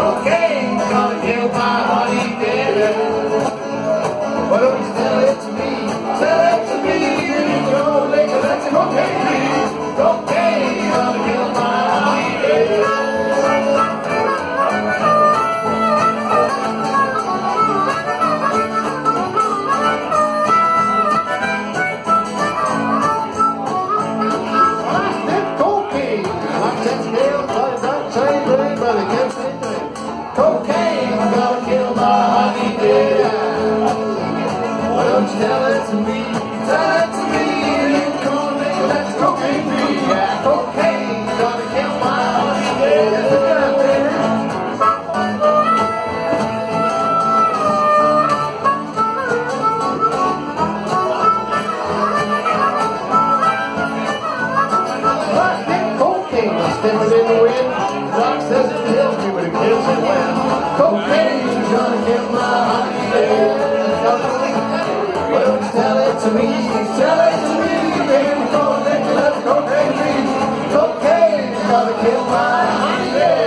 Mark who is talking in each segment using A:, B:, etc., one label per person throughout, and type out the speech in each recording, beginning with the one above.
A: Cocaine's gonna kill my honey dead. Why don't you tell it to me? Tell it to me. You know, nigga, that's a cocaine. Cocaine's gonna kill my honey dead. Cocaine's gonna kill my honey dead. Why don't you tell it to me? Tell it to me. Come on, nigga, that's cocaine me. Yeah, cocaine's gonna kill my honey dead. Cocaine, I step it in the wind. Rock says it kills me, but it kills me when cocaine's gonna kill my honey dead. Why don't you tell it to me? Tell it to me, baby. Come on, nigga, that's cocaine me. Cocaine's gonna kill my honey dead.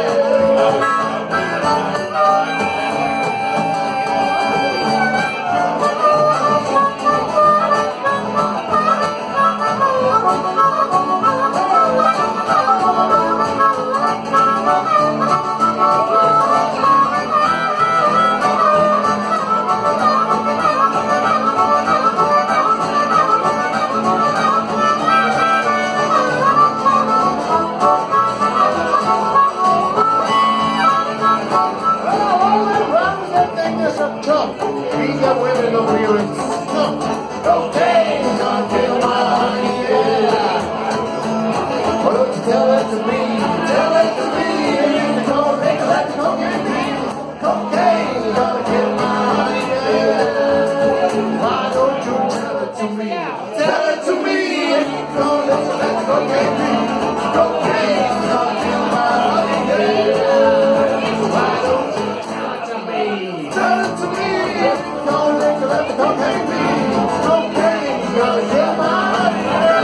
A: These are women over here in skunk. Cocaine's gonna kill my honey dead. Why don't you tell it to me? Tell it to me. Come on, nigga, that's cocaine. Cocaine's gonna kill my honey dead. Why don't you tell it to me? Tell it to me. Come on, nigga, that's cocaine. Cocaine's gonna kill my honey dead. Why don't you tell it to me? Tell it to me. Don't let the cocaine be. Cocaine's gonna kill my honey dead.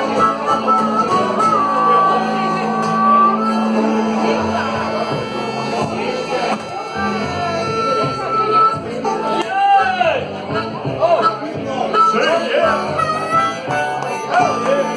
A: Yeah! Oh! Say yeah! Oh yeah!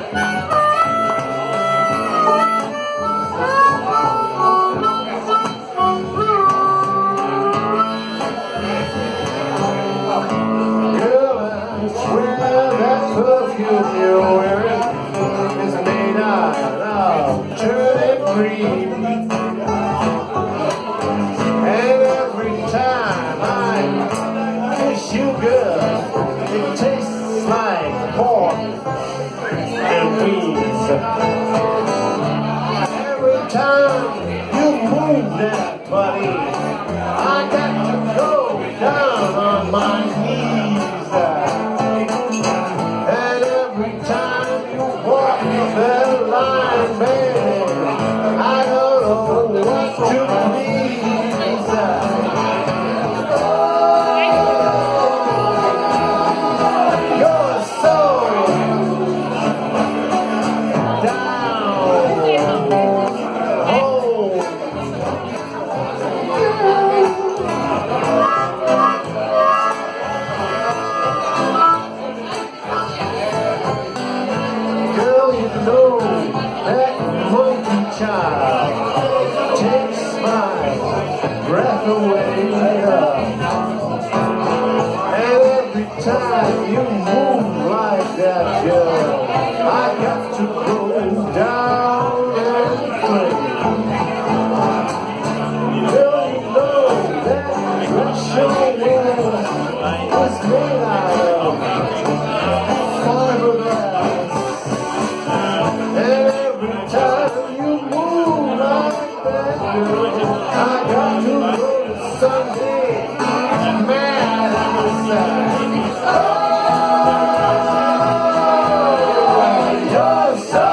A: Perfume you're wearing is made out of turnip green. And every time I kiss you, girl, it tastes like pork and beans. Every time you move that body, I got to go down on my knees. That line, baby, I don't know what to please. You're so down home. Girl, you know that monkey child takes my breath away. And every time you move like that, girl, I got to go down and play. Girl, you know that Russian woman was made out of fiberglass. And every time you move like that, girl, I got to go to Sunday mad inside. Oh, you're so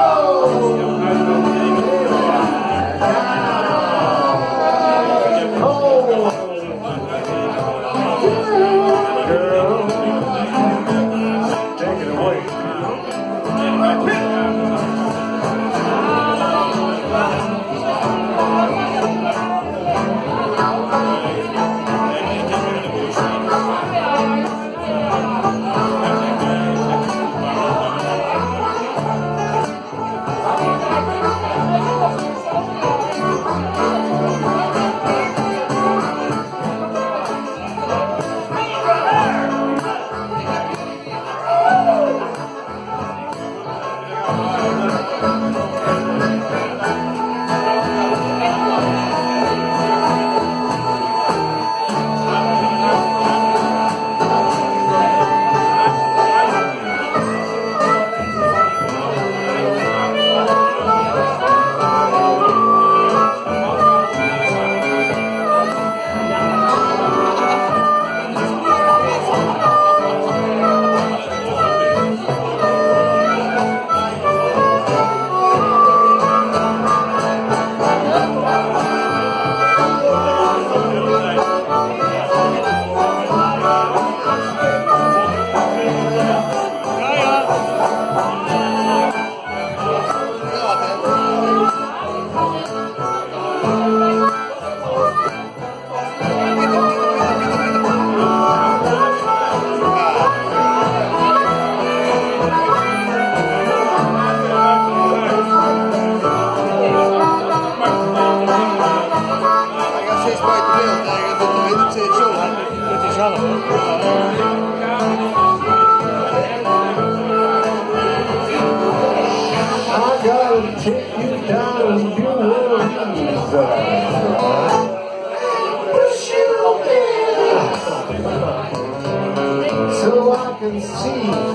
B: steeds buiten beeld. Nee, dat is zo.
C: Dat is zelf.
A: I gotta take you down to New Orleans. Push you in so I can see